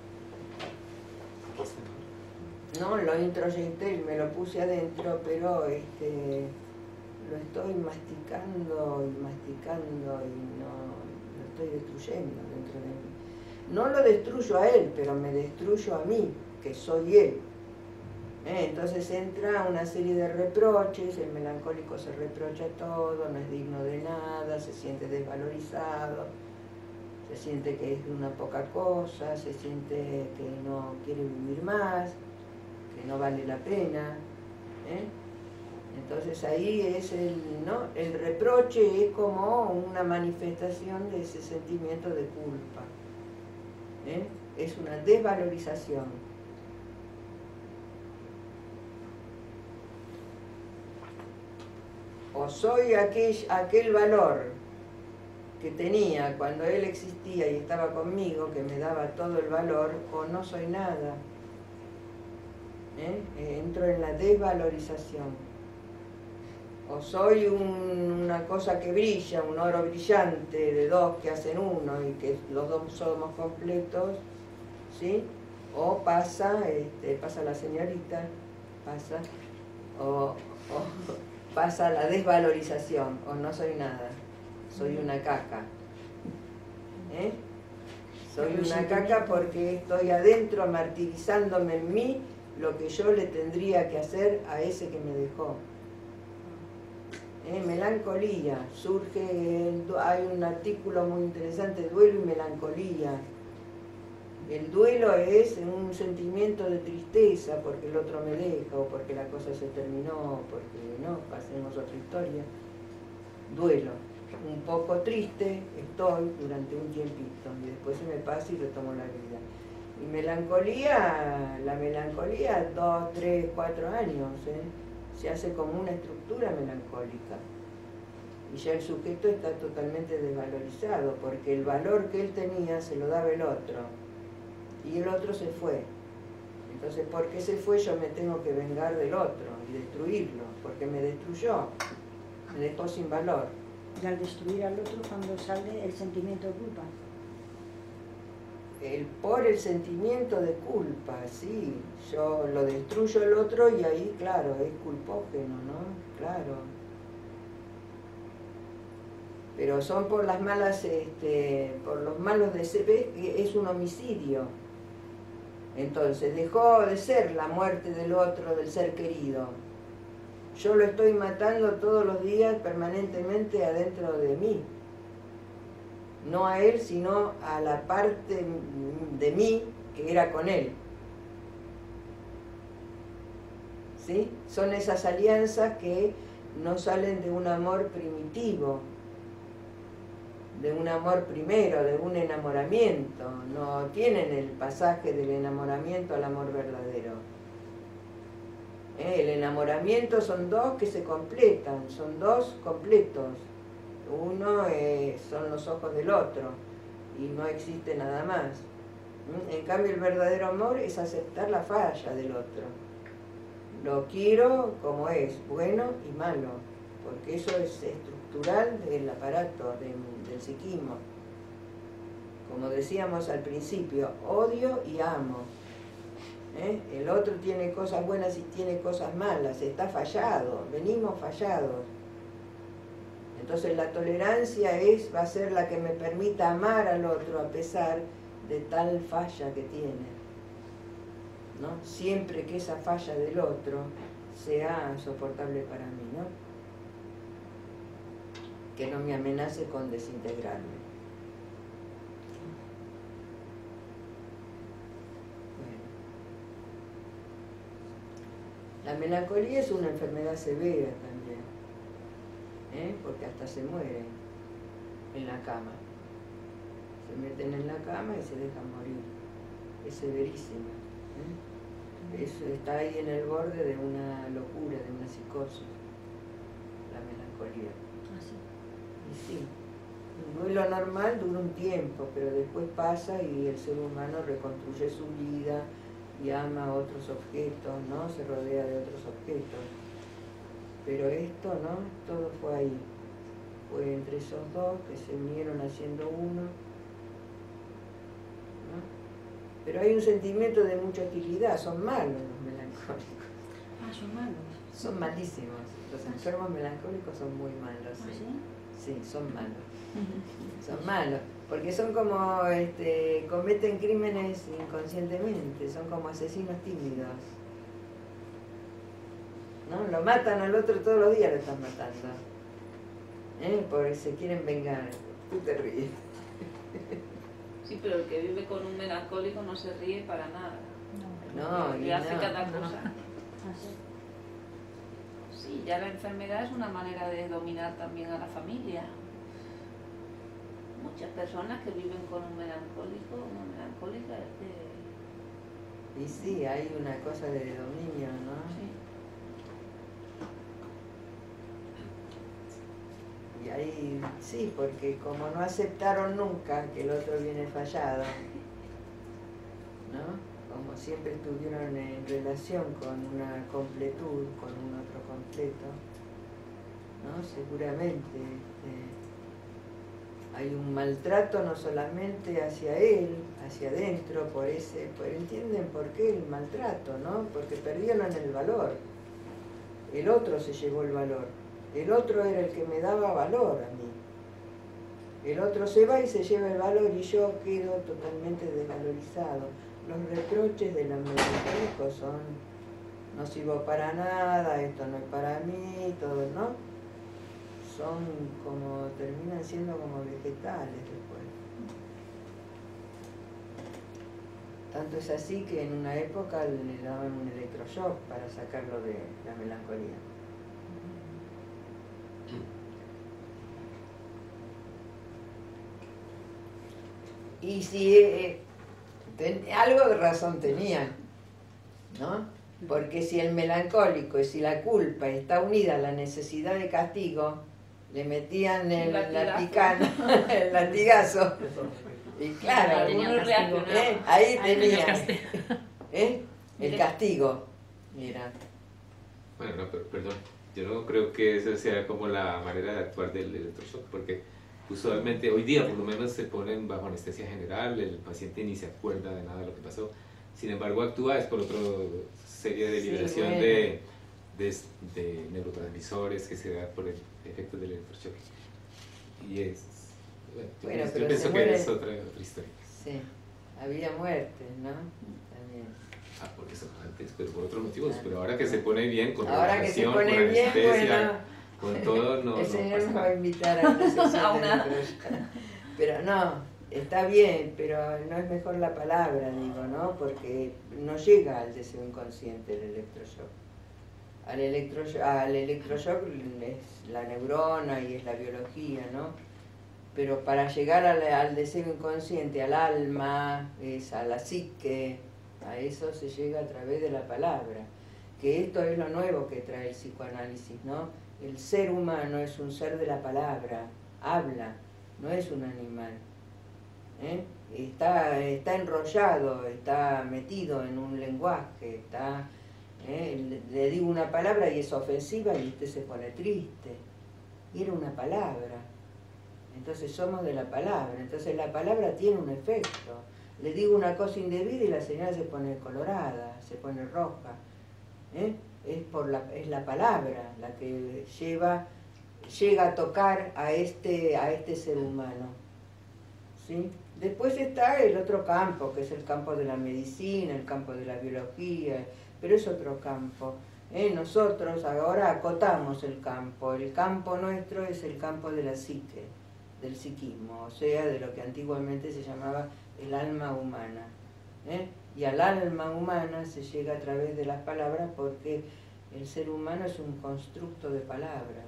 No, lo introyecté y me lo puse adentro, pero lo estoy masticando y no lo estoy destruyendo dentro de mí. No lo destruyo a él, pero me destruyo a mí, que soy él. Entonces entra una serie de reproches, el melancólico se reprocha todo, no es digno de nada, se siente desvalorizado, se siente que es una poca cosa, se siente que no quiere vivir más, que no vale la pena. Entonces ahí es el reproche es como una manifestación de ese sentimiento de culpa. Es una desvalorización. O soy aquel valor que tenía cuando él existía y estaba conmigo, que me daba todo el valor, o no soy nada. Entro en la desvalorización. O soy una cosa que brilla, un oro brillante de dos que hacen uno y que los dos somos completos, ¿sí? O pasa la señorita, o pasa la desvalorización, o no soy nada, soy una caca. Soy una caca porque estoy adentro martirizándome en mí lo que yo le tendría que hacer a ese que me dejó. Melancolía, hay un artículo muy interesante, duelo y melancolía. El duelo es un sentimiento de tristeza porque el otro me deja o porque la cosa se terminó, porque no, pasemos otra historia. Duelo, un poco triste estoy durante un tiempito y después se me pasa y retomo la vida. Y melancolía, la melancolía 2, 3, 4 años, se hace como una estructura melancólica. Y ya el sujeto está totalmente desvalorizado, porque el valor que él tenía se lo daba el otro. Y el otro se fue. Entonces, ¿por qué se fue? Yo me tengo que vengar del otro y destruirlo, porque me destruyó, me dejó sin valor.
Y al destruir al otro, cuando sale el sentimiento de culpa.
Por el sentimiento de culpa, sí. Yo lo destruyo al otro y ahí, claro, es culpógeno, ¿no? Claro. Pero son por las malas, por los malos deseos, es un homicidio. Entonces, dejó de ser la muerte del otro, del ser querido. Yo lo estoy matando todos los días, permanentemente adentro de mí. No a él, sino a la parte de mí que era con él. ¿Sí? Son esas alianzas que no salen de un amor primitivo, de un amor primero, de un enamoramiento. No tienen el pasaje del enamoramiento al amor verdadero. El enamoramiento son dos que se completan, son dos completos. Uno son los ojos del otro y no existe nada más. En cambio, el verdadero amor es aceptar la falla del otro. Lo quiero como es, bueno y malo, porque eso es estructural del aparato, del psiquismo. Como decíamos al principio, odio y amo. El otro tiene cosas buenas y tiene cosas malas, está fallado, venimos fallados. Entonces la tolerancia va a ser la que me permita amar al otro a pesar de tal falla que tiene, ¿no? Siempre que esa falla del otro sea soportable para mí, ¿no? Que no me amenace con desintegrarme. Bueno. La melancolía es una enfermedad severa también. Porque hasta se mueren en la cama. Se meten en la cama y se dejan morir. Es severísima. Está ahí en el borde de una locura, de una psicosis, la melancolía.
¿Ah, sí?
Y sí, un duelo normal dura un tiempo, pero después pasa y el ser humano reconstruye su vida y ama a otros objetos, ¿no? Se rodea de otros objetos. Pero esto, ¿no? Todo fue ahí. Fue entre esos dos que se unieron haciendo uno, ¿no? Pero hay un sentimiento de mucha hostilidad. Son malos los melancólicos.
Ah, son malos.
Son malísimos. Los enfermos melancólicos son muy malos.
¿Ah,
Sí,
sí?
sí, son malos. Son malos. Porque son como, cometen crímenes inconscientemente. Son como asesinos tímidos. ¿No? Lo matan al otro todos los días, lo están matando. Porque se quieren vengar. Tú te ríes.
Sí, pero el que vive con un melancólico no se ríe para nada.
No,
le hace cada
no.
cosa.
¿Ah, sí?
Sí, ya la enfermedad es una manera de dominar también a la familia. Muchas personas que viven con un melancólico, una melancólica, es que...
Y sí, hay una cosa de dominio, ¿no?
Sí.
Y ahí, sí, porque como no aceptaron nunca que el otro viene fallado, ¿no? Como siempre estuvieron en relación con una completud, con un otro completo, ¿no? Seguramente hay un maltrato no solamente hacia él, hacia adentro, ¿entienden por qué el maltrato, no? Porque perdieron el valor. El otro se llevó el valor. El otro era el que me daba valor a mí. El otro se va y se lleva el valor y yo quedo totalmente desvalorizado. Los reproches de la melancolía son: no sirvo para nada, esto no es para mí, todo, ¿no? Son como, terminan siendo como vegetales después. Tanto es así que en una época le daban un electroshock para sacarlo de la melancolía. Y si algo de razón tenían, ¿no? Porque si el melancólico y si la culpa está unida a la necesidad de castigo, le metían el latigazo. Y claro, ahí tenía el castigo. Mira.
Bueno, no, perdón, yo no creo que esa sea como la manera de actuar del electroshock, porque usualmente hoy día por lo menos se ponen bajo anestesia general, el paciente ni se acuerda de nada de lo que pasó, sin embargo actúa es por otra serie de liberación de neurotransmisores que se da por el efecto del electroshock. Y es, bueno, yo pienso que es otra historia.
Sí, había muertes, ¿no? También.
Por eso antes, pero por otros motivos, pero ahora que se pone bien, con
ahora que se
relajación,
pone
con
bien,
anestesia,
bueno,
con todo, no.
El Señor nos va a
nada.
invitar a una sesión de electroshock. Pero no, está bien, pero no es mejor la palabra, digo, ¿no? Porque no llega al deseo inconsciente el electroshock. Al electroshock es la neurona y es la biología, ¿no? Pero para llegar al deseo inconsciente, al alma, a la psique, a eso se llega a través de la palabra. Que esto es lo nuevo que trae el psicoanálisis, ¿no? El ser humano es un ser de la palabra, habla, no es un animal. Está enrollado, está metido en un lenguaje, le digo una palabra y es ofensiva y usted se pone triste. Y era una palabra. Entonces somos de la palabra. Entonces la palabra tiene un efecto. Le digo una cosa indebida y la señora se pone colorada, se pone roja. Es la palabra la que llega a tocar a este ser humano. ¿Sí? Después está el otro campo, que es el campo de la medicina, el campo de la biología, pero es otro campo. Nosotros ahora acotamos el campo nuestro es el campo de la psique, del psiquismo, o sea, de lo que antiguamente se llamaba el alma humana. Y al alma humana se llega a través de las palabras porque el ser humano es un constructo de palabras,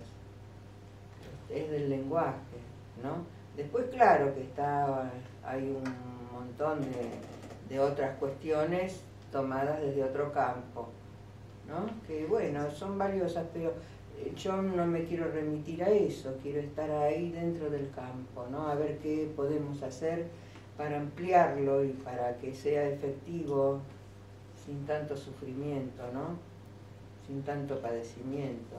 es del lenguaje, ¿no? Después, claro que hay un montón de otras cuestiones tomadas desde otro campo, ¿no? Que bueno, son valiosas, pero yo no me quiero remitir a eso, quiero estar ahí dentro del campo, ¿no? A ver qué podemos hacer para ampliarlo y para que sea efectivo sin tanto sufrimiento, ¿no? Sin tanto padecimiento.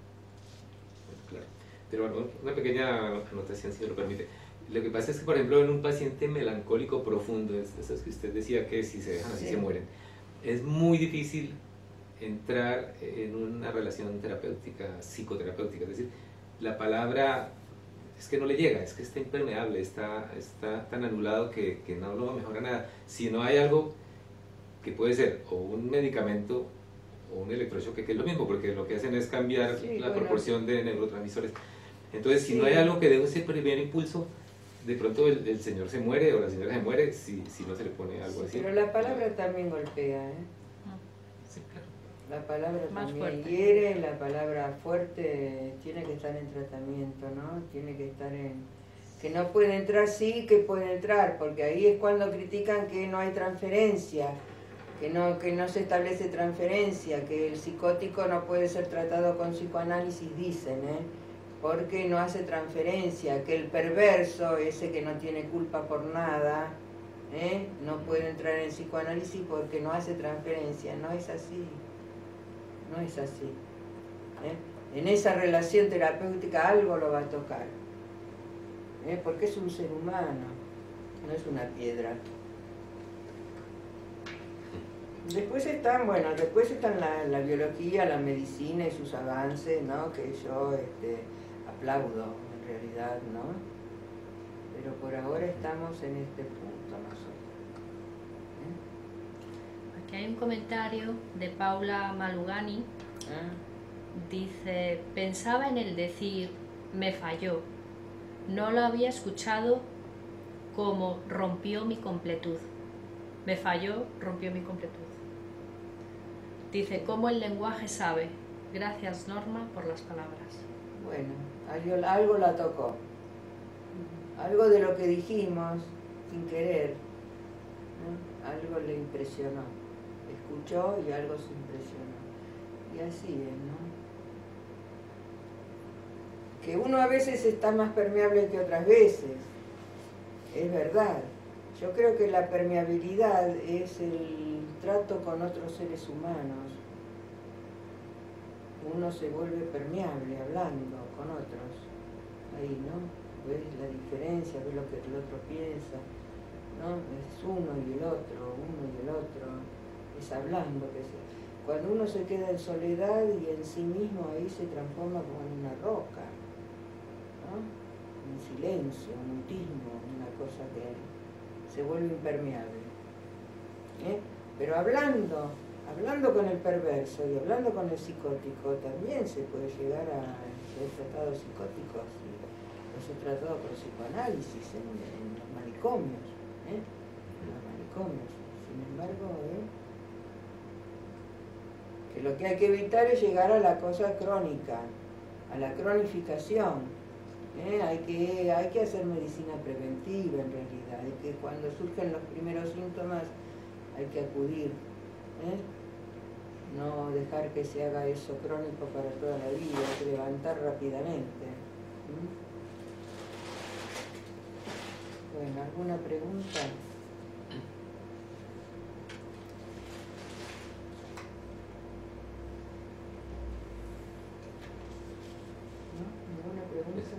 Claro. Pero bueno, una pequeña anotación, si me lo permite. Lo que pasa es que, por ejemplo, en un paciente melancólico profundo, esos que usted decía que si se dejan así se mueren, es muy difícil entrar en una relación terapéutica, psicoterapéutica. Es decir, la palabra es que no le llega, es que está impermeable, está tan anulado que no lo mejora nada. Si no hay algo que puede ser o un medicamento o un electroshock, que es lo mismo, porque lo que hacen es cambiar la proporción de neurotransmisores. Entonces, si no hay algo que dé ese primer impulso, de pronto el señor se muere o la señora se muere si no se le pone algo así.
Pero la palabra también golpea,
Sí, claro.
La palabra
Más
también
fuerte.
hiere, la palabra fuerte tiene que estar en tratamiento, ¿no? Tiene que estar que no puede entrar, sí que puede entrar, porque ahí es cuando critican que no hay transferencia, que no se establece transferencia, que el psicótico no puede ser tratado con psicoanálisis, dicen, porque no hace transferencia, que el perverso, ese que no tiene culpa por nada, no puede entrar en psicoanálisis porque no hace transferencia. No es así, no es así. en esa relación terapéutica algo lo va a tocar, porque es un ser humano, no es una piedra. Después están, la biología, la medicina y sus avances, ¿no? Que yo aplaudo en realidad, ¿no? Pero por ahora estamos en este punto nosotros.
Aquí hay un comentario de Paula Malugani. Dice, pensaba en el decir, me falló. No lo había escuchado como rompió mi completud. Me falló, rompió mi completud. Dice, ¿cómo el lenguaje sabe? Gracias, Norma, por las palabras.
Bueno, algo la tocó. Algo de lo que dijimos, sin querer, ¿no? Algo le impresionó. Escuchó y algo se impresionó. Y así es, ¿no? Que uno a veces está más permeable que otras veces. Es verdad. Yo creo que la permeabilidad es el trato con otros seres humanos. Uno se vuelve permeable hablando con otros. Ahí, ¿no? Ves la diferencia, ves lo que el otro piensa, ¿no? Es uno y el otro, es hablando. Cuando uno se queda en soledad y en sí mismo, ahí se transforma como en una roca, ¿no? Un silencio, un mutismo, una cosa que se vuelve impermeable. Pero hablando con el perverso y hablando con el psicótico, también se puede llegar a ser tratado psicóticos. Los he tratado por psicoanálisis en los manicomios, Sin embargo, que lo que hay que evitar es llegar a la cosa crónica, a la cronificación. Hay que hacer medicina preventiva en realidad, hay que cuando surgen los primeros síntomas hay que acudir, no dejar que se haga eso crónico para toda la vida, hay que levantar rápidamente. Bueno, ¿alguna pregunta? ¿No? ¿Ninguna pregunta?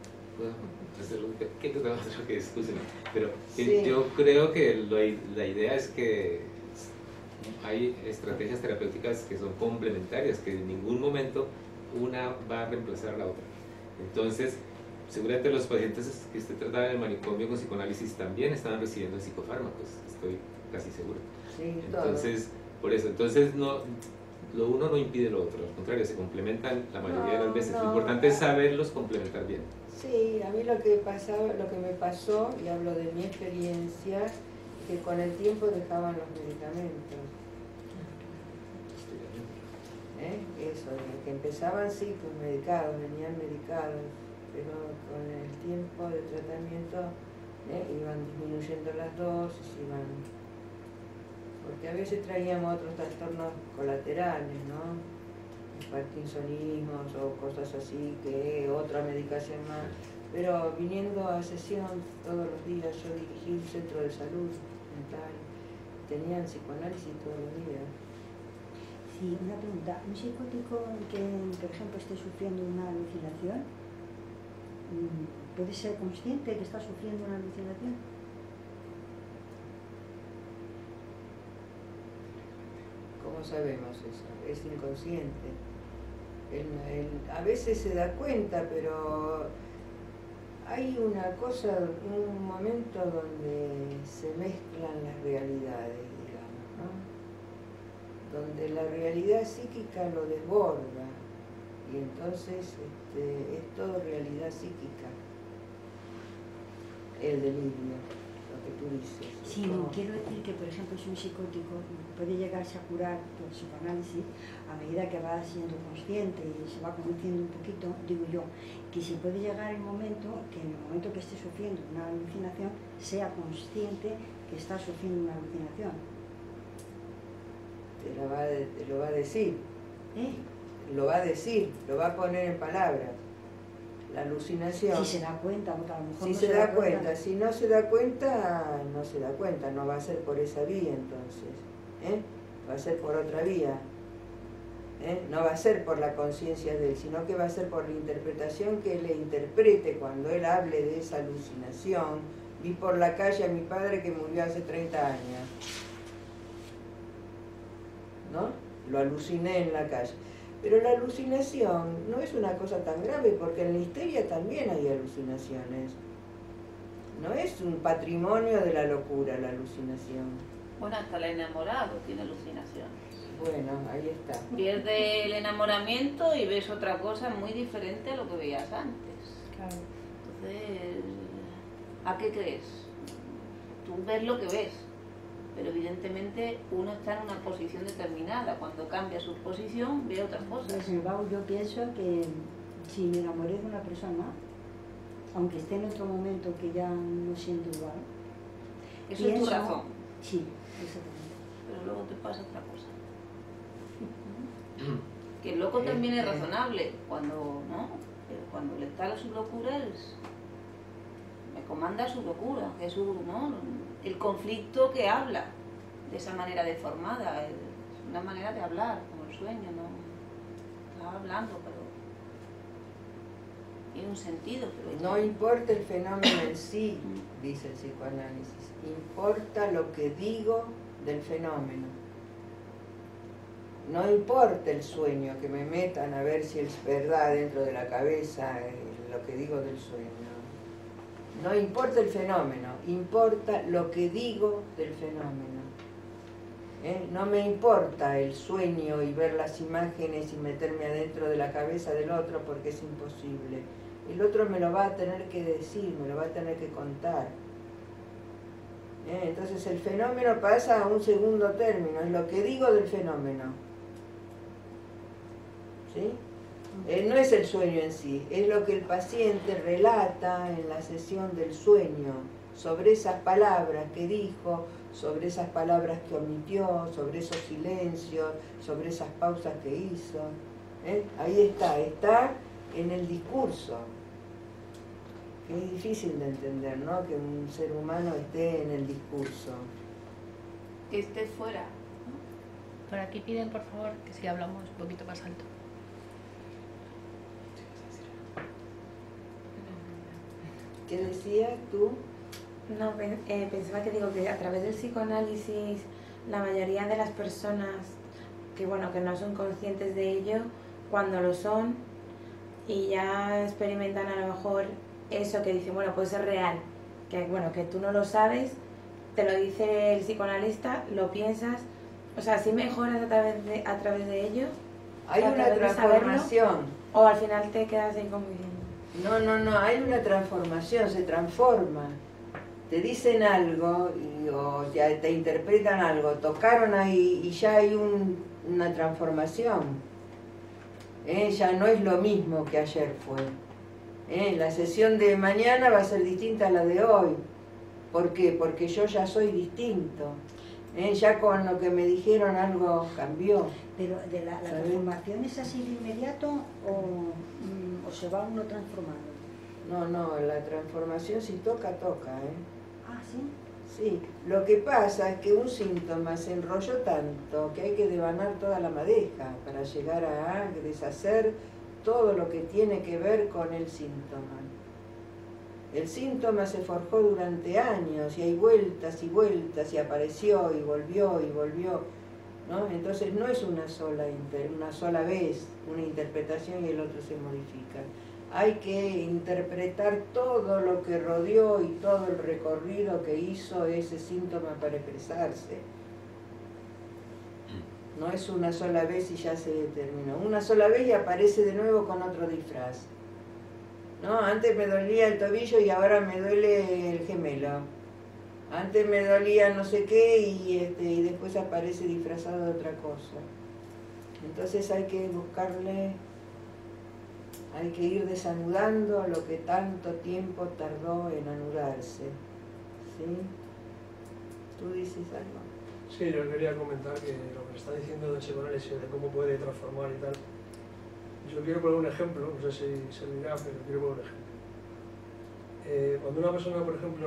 Pero
sí.
Yo creo que la idea es que hay estrategias terapéuticas que son complementarias, que en ningún momento una va a reemplazar a la otra. Entonces, seguramente los pacientes que usted trataba en el manicomio con psicoanálisis también estaban recibiendo psicofármacos, estoy casi seguro.
Sí,
entonces, por eso, no, lo uno no impide lo otro, al contrario, se complementan la mayoría de las veces. Lo importante es saberlos complementar bien.
Sí, a mí lo que me pasó, y hablo de mi experiencia, que con el tiempo dejaban los medicamentos. Eso, que empezaban sí, pues medicados, venían medicados, pero con el tiempo de tratamiento iban disminuyendo las dosis, porque a veces traíamos otros trastornos colaterales, ¿no? Parkinsonismos o cosas así, que otra medicación más. Pero viniendo a sesión todos los días, yo dirigí un centro de salud mental, tenían psicoanálisis todos los días.
Sí, una pregunta. ¿Un psicótico que, por ejemplo, esté sufriendo una alucinación, puede ser consciente que está sufriendo una alucinación?
¿Cómo sabemos eso? Es inconsciente. Él a veces se da cuenta, pero hay una cosa, un momento donde se mezclan las realidades, digamos, ¿no? Donde la realidad psíquica lo desborda y entonces es todo realidad psíquica, el delirio, lo que tú dices.
Sí, no, quiero decir que, por ejemplo, si un psicótico puede llegarse a curar por psicoanálisis a medida que va siendo consciente y se va conociendo un poquito, digo yo, que si puede llegar el momento que en el momento que esté sufriendo una alucinación sea consciente que está sufriendo una alucinación.
Te lo va a decir. Lo va a decir, lo va a poner en palabras. La alucinación.
Si se da cuenta, porque a lo mejor
si
no
se da cuenta. Si no se da cuenta, no se da cuenta, no va a ser por esa vía entonces. Va a ser por otra vía. No va a ser por la conciencia de él, sino que va a ser por la interpretación que él le interprete cuando él hable de esa alucinación. Vi por la calle a mi padre que murió hace 30 años, ¿no? Lo aluciné en la calle. Pero la alucinación no es una cosa tan grave, porque en la histeria también hay alucinaciones. No es un patrimonio de la locura la alucinación.
Bueno, hasta el enamorado tiene alucinaciones.
Bueno, ahí está.
Pierde el enamoramiento y ves otra cosa muy diferente a lo que veías antes.
Claro.
Entonces, ¿a qué crees? Tú ves lo que ves, pero evidentemente uno está en una posición determinada. Cuando cambia su posición, ve otras cosas.
Sin embargo, yo pienso que si me enamoré de una persona, aunque esté en otro momento que ya no siento igual,
Eso es tu
pienso-
razón,
sí, exactamente.
pero luego te pasa otra cosa. Que el loco también es razonable, cuando cuando le está a su locura, me comanda su locura, que es ¿no? El conflicto que habla de esa manera deformada, es una manera de hablar, como el sueño, ¿no? Estaba hablando, pero tiene un sentido. Pero
No importa el fenómeno en sí, dice el psicoanálisis, importa lo que digo del fenómeno. No importa el sueño, que me metan a ver si es verdad dentro de la cabeza lo que digo del sueño. No importa el fenómeno, importa lo que digo del fenómeno. No me importa el sueño y ver las imágenes y meterme adentro de la cabeza del otro, porque es imposible. El otro me lo va a tener que decir, me lo va a tener que contar. Entonces el fenómeno pasa a un segundo término, es lo que digo del fenómeno. ¿Sí? No es el sueño en sí, es lo que el paciente relata en la sesión del sueño, sobre esas palabras que dijo, sobre esas palabras que omitió, sobre esos silencios, sobre esas pausas que hizo. Ahí está en el discurso. Que es difícil de entender, ¿no? Que un ser humano esté en el discurso.
que esté fuera.
Por aquí piden, por favor, que si hablamos un poquito más alto.
¿Qué decías tú?
No, pensaba que digo que a través del psicoanálisis la mayoría de las personas que bueno, que no son conscientes de ello, cuando lo son y ya experimentan a lo mejor eso que dicen, bueno, puede ser real, que bueno, que tú no lo sabes, te lo dice el psicoanalista, lo piensas, o sea, si mejoras a través de ello.
Hay
a
una
través de saberlo,
transformación.
o al final te quedas ahí como diciendo.
No, hay una transformación, se transforma. Te dicen algo o ya te interpretan algo, tocaron ahí y ya hay una transformación. Ya no es lo mismo que ayer fue. La sesión de mañana va a ser distinta a la de hoy. ¿Por qué? Porque yo ya soy distinto. Ya con lo que me dijeron algo cambió.
Pero de la transformación es así de inmediato o se va uno transformando.
No, la transformación si toca, toca.
Ah, ¿sí?
Sí, lo que pasa es que un síntoma se enrolló tanto que hay que devanar toda la madeja para llegar a deshacer todo lo que tiene que ver con el síntoma. El síntoma se forjó durante años y hay vueltas y vueltas y apareció y volvió, ¿no? Entonces no es una sola vez una interpretación y el otro se modifica. Hay que interpretar todo lo que rodeó y todo el recorrido que hizo ese síntoma para expresarse. No es una sola vez y ya se determinó. Una sola vez y aparece de nuevo con otro disfraz. ¿No? Antes me dolía el tobillo y ahora me duele el gemelo. Antes me dolía no sé qué y después aparece disfrazado de otra cosa. Entonces hay que buscarle, hay que ir desanudando lo que tanto tiempo tardó en anudarse. ¿Sí? ¿Tú dices algo?
Sí, yo quería comentar que lo que está diciendo del psicoanálisis, de cómo puede transformar y tal. Yo quiero poner un ejemplo, no sé si servirá, pero quiero poner un ejemplo. Cuando una persona, por ejemplo,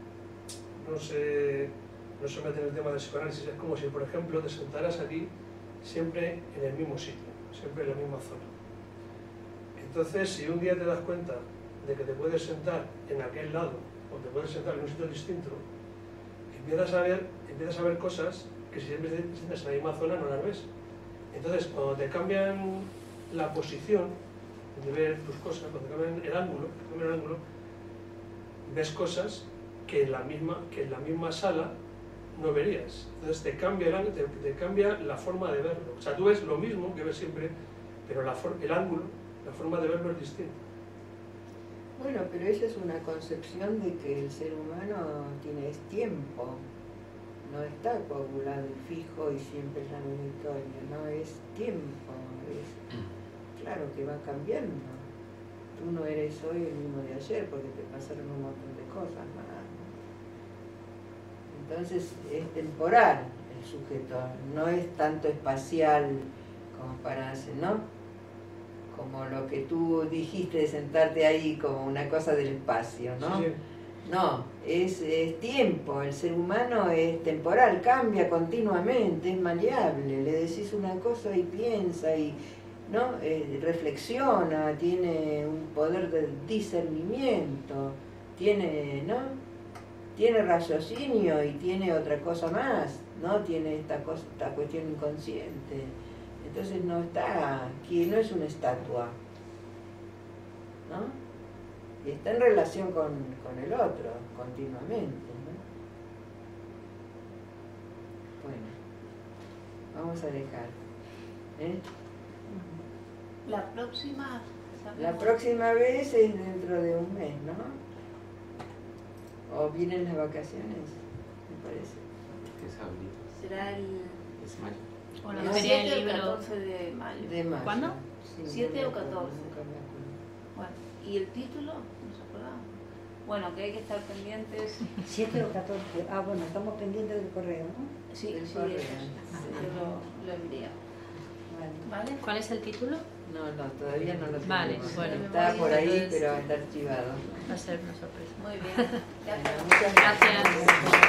no se mete en el tema del psicoanálisis, es como si, por ejemplo, te sentaras aquí siempre en el mismo sitio, siempre en la misma zona. Entonces, si un día te das cuenta de que te puedes sentar en aquel lado o te puedes sentar en un sitio distinto, empiezas a ver cosas que si siempre te sientas en la misma zona no las ves. Entonces, cuando te cambian la posición de ver tus cosas, cuando te cambian el ángulo, ves cosas que en la misma sala no verías. Entonces te cambia la forma de verlo. O sea, tú ves lo mismo que ves siempre, pero el ángulo, la forma de verlo es distinta.
Bueno, pero esa es una concepción de que el ser humano tiene tiempo, no está coagulado y fijo y siempre es la misma historia, no es tiempo, es claro que va cambiando. Tú no eres hoy el mismo de ayer porque te pasaron un montón de cosas más. Entonces es temporal el sujeto, no es tanto espacial como para hacer, ¿no? Como lo que tú dijiste de sentarte ahí como una cosa del espacio, ¿no?
Sí, sí.
No, es tiempo, el ser humano es temporal, cambia continuamente, es maleable, le decís una cosa y piensa y ¿no? Reflexiona, tiene un poder de discernimiento, tiene, ¿no? Tiene raciocinio y tiene otra cosa más, ¿no? Tiene esta cuestión inconsciente. Entonces no está aquí, no es una estatua, ¿no? Y está en relación con el otro continuamente, ¿no? Bueno, vamos a dejar. La próxima vez es dentro de un mes, ¿no? ¿O vienen las vacaciones? Me parece.
Es abril.
Será
Es mayo.
O la
El
feria del
7 o
libro.
14 de mayo.
De mayo.
¿Cuándo?
Sí,
7
no me
o
acuerdo,
14.
nunca me acuerdo.
Bueno, ¿y el título? ¿No se acuerdan? Bueno, que hay que estar pendientes.
7 o 14. Ah, bueno, estamos pendientes del correo, ¿no?
Sí,
Del
sí,
correo.
eso. Yo lo envío.
Vale.
¿Vale?
¿Cuál es el título?
No, todavía no lo tengo.
Vale, bueno.
Está por ahí,
Entonces,
pero está archivado.
Va a ser una sorpresa.
Muy bien.
Bueno,
Gracias.
muchas gracias.
Gracias.